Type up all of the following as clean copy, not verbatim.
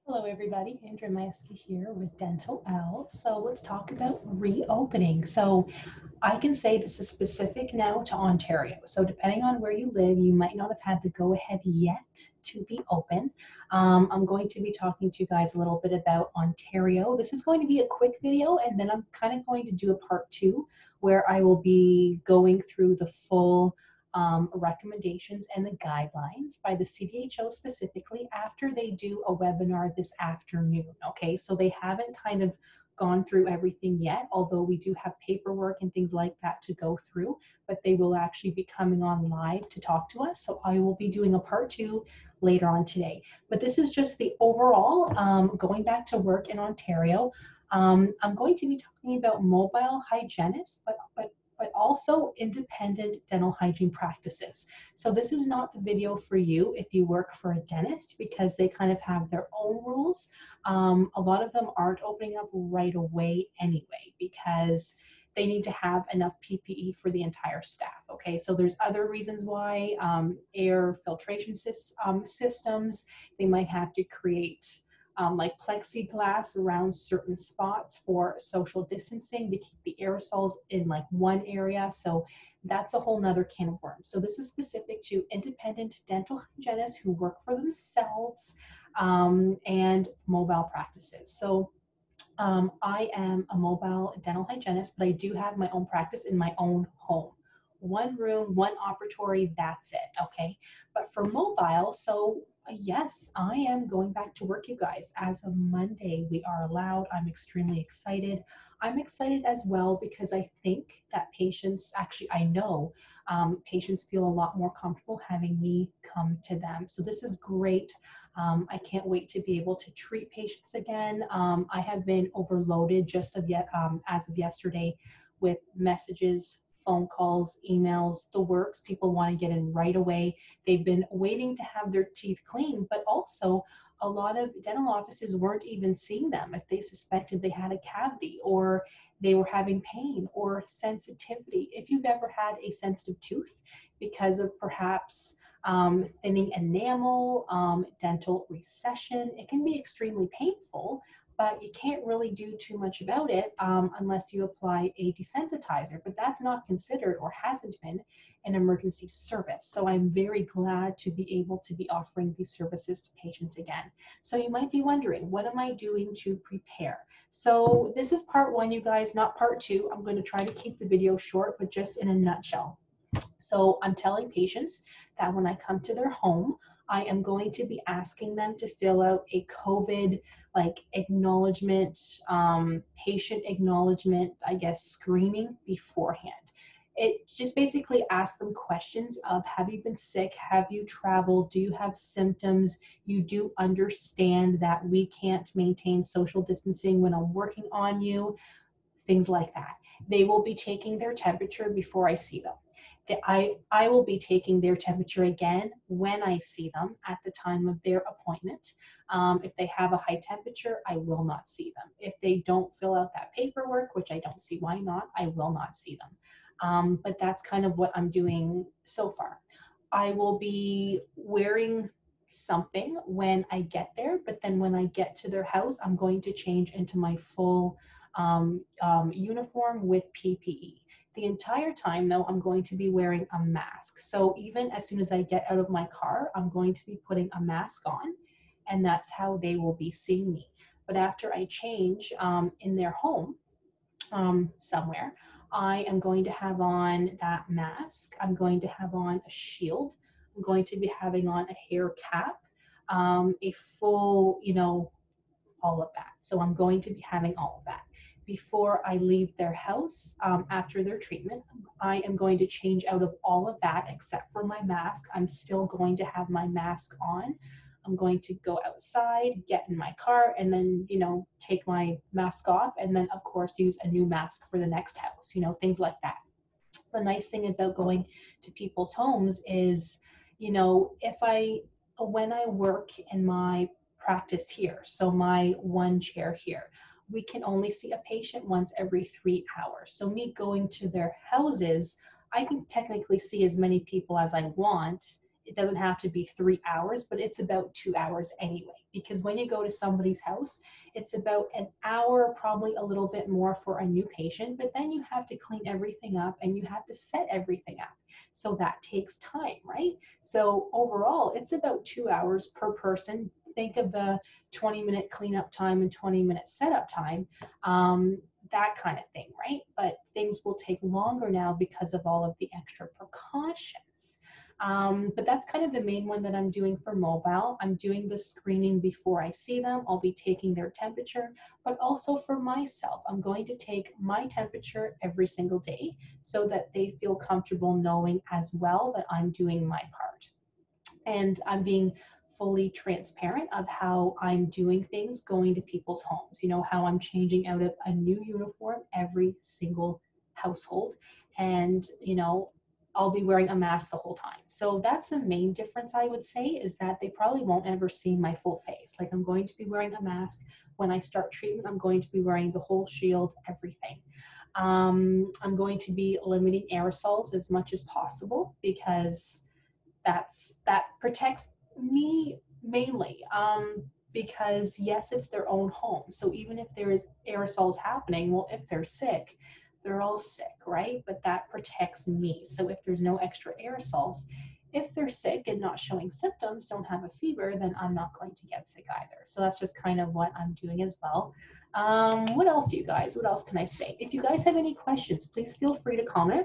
Hello, everybody. Andrea Maeski here with Dental L. So let's talk about reopening. So I can say this is specific now to Ontario. So depending on where you live, you might not have had the go ahead yet to be open. I'm going to be talking to you guys a little bit about Ontario. This is going to be a quick video, and then I'm kind of going to do a part two where I will be going through the full recommendations and the guidelines by the CDHO specifically after they do a webinar this afternoon. Okay, so they haven't kind of gone through everything yet, although we do have paperwork and things like that to go through, but they will actually be coming on live to talk to us. So I will be doing a part two later on today. But this is just the overall going back to work in Ontario. I'm going to be talking about mobile hygienists, but also independent dental hygiene practices. So this is not the video for you if you work for a dentist because they kind of have their own rules. A lot of them aren't opening up right away anyway because they need to have enough PPE for the entire staff. Okay, so there's other reasons why air filtration systems, they might have to create like plexiglass around certain spots for social distancing to keep the aerosols in like one area. So that's a whole nother can of worms. So this is specific to independent dental hygienists who work for themselves and mobile practices. So I am a mobile dental hygienist, but I do have my own practice in my own home. One room, one operatory, that's it, okay? But for mobile, so yes, I am going back to work, you guys. As of Monday, we are allowed. I'm extremely excited. I'm excited as well because I think that patients, actually, I know patients feel a lot more comfortable having me come to them. So this is great. I can't wait to be able to treat patients again. I have been overloaded just of yet as of yesterday with messages, phone calls, emails, the works. People want to get in right away. They've been waiting to have their teeth cleaned, but also a lot of dental offices weren't even seeing them if they suspected they had a cavity or they were having pain or sensitivity. If you've ever had a sensitive tooth because of perhaps thinning enamel, dental recession. It can be extremely painful, but you can't really do too much about it unless you apply a desensitizer, but that's not considered or hasn't been an emergency service. So I'm very glad to be able to be offering these services to patients again. So you might be wondering, what am I doing to prepare? So this is part one, you guys, not part two. I'm going to try to keep the video short, but just in a nutshell. So I'm telling patients that when I come to their home, I am going to be asking them to fill out a COVID like acknowledgement, patient acknowledgement, I guess, screening beforehand. It just basically asks them questions of, have you been sick? Have you traveled? Do you have symptoms? You do understand that we can't maintain social distancing when I'm working on you, things like that. They will be taking their temperature before I see them. I will be taking their temperature again when I see them at the time of their appointment. If they have a high temperature, I will not see them. If they don't fill out that paperwork, which I don't see why not, I will not see them. But that's kind of what I'm doing so far. I will be wearing something when I get there, but then when I get to their house, I'm going to change into my full uniform with PPE. The entire time, though, I'm going to be wearing a mask. So even as soon as I get out of my car, I'm going to be putting a mask on, and that's how they will be seeing me. But after I change in their home somewhere, I am going to have on that mask. I'm going to have on a shield. I'm going to be having on a hair cap, a full, all of that. So I'm going to be having all of that. Before I leave their house after their treatment, I am going to change out of all of that except for my mask. I'm still going to have my mask on. I'm going to go outside, get in my car, and then, take my mask off, and then, of course, use a new mask for the next house, things like that. The nice thing about going to people's homes is, when I work in my practice here, so my one chair here, we can only see a patient once every 3 hours. So me going to their houses, I can technically see as many people as I want It doesn't have to be 3 hours, but it's about 2 hours anyway. Because when you go to somebody's house, it's about an hour, probably a little bit more for a new patient, but then you have to clean everything up and you have to set everything up. So that takes time, right? So overall, it's about 2 hours per person. Think of the 20-minute cleanup time and 20-minute setup time. That kind of thing, right? But things will take longer now because of all of the extra precautions. But that's kind of the main one that I'm doing for mobile. I'm doing the screening before I see them. I'll be taking their temperature, but also for myself, I'm going to take my temperature every single day so that they feel comfortable knowing as well that I'm doing my part. And I'm being fully transparent of how I'm doing things going to people's homes, how I'm changing out of a new uniform every single household. And, I'll be wearing a mask the whole time. So that's the main difference, I would say, is that they probably won't ever see my full face. Like, I'm going to be wearing a mask. When I start treatment, I'm going to be wearing the whole shield, everything. I'm going to be limiting aerosols as much as possible because that protects me mainly, because yes, it's their own home. So even if there is aerosols happening, well, if they're sick, they're all sick, right? But that protects me. So if there's no extra aerosols, if they're sick and not showing symptoms, don't have a fever, then I'm not going to get sick either. So that's just kind of what I'm doing as well. What else, you guys? What else can I say? If you guys have any questions, please feel free to comment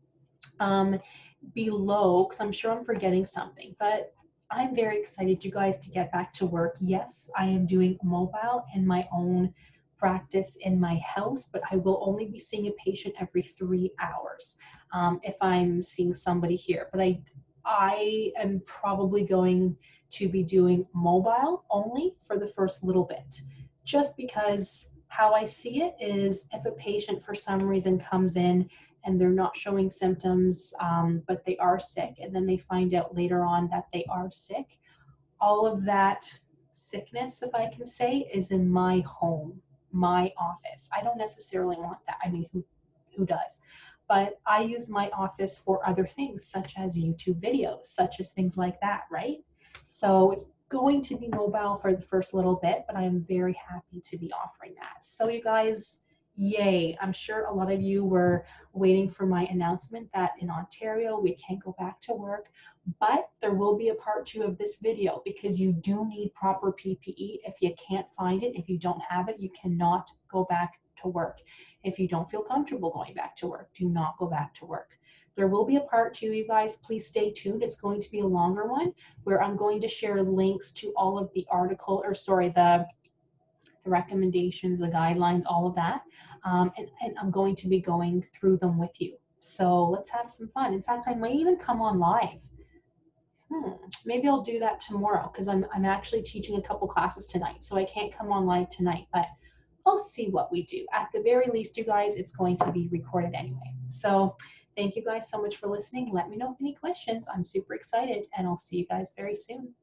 below, because I'm sure I'm forgetting something. But I'm very excited, you guys, to get back to work. Yes, I am doing mobile in my own practice in my house, but I will only be seeing a patient every 3 hours if I'm seeing somebody here. But I am probably going to be doing mobile only for the first little bit, just because how I see it is if a patient for some reason comes in and they're not showing symptoms, but they are sick, and then they find out later on that they are sick, all of that sickness, if I can say, is in my home, my office. I don't necessarily want that. I mean, who does? But I use my office for other things, such as YouTube videos, such as things like that, right? So it's going to be mobile for the first little bit, but I am very happy to be offering that. So you guys, yay. I'm sure a lot of you were waiting for my announcement that in Ontario, we can't go back to work, but there will be a part 2 of this video because you do need proper PPE. If you can't find it, if you don't have it, you cannot go back to work. If you don't feel comfortable going back to work, do not go back to work. There will be a part 2, you guys. Please stay tuned. It's going to be a longer one where I'm going to share links to all of the the recommendations, the guidelines, all of that. And I'm going to be going through them with you. So let's have some fun. In fact, I might even come on live. Maybe I'll do that tomorrow because I'm actually teaching a couple classes tonight. So I can't come on live tonight, but I'll see what we do. At the very least, you guys, it's going to be recorded anyway. So thank you guys so much for listening. Let me know if any questions. I'm super excited, and I'll see you guys very soon.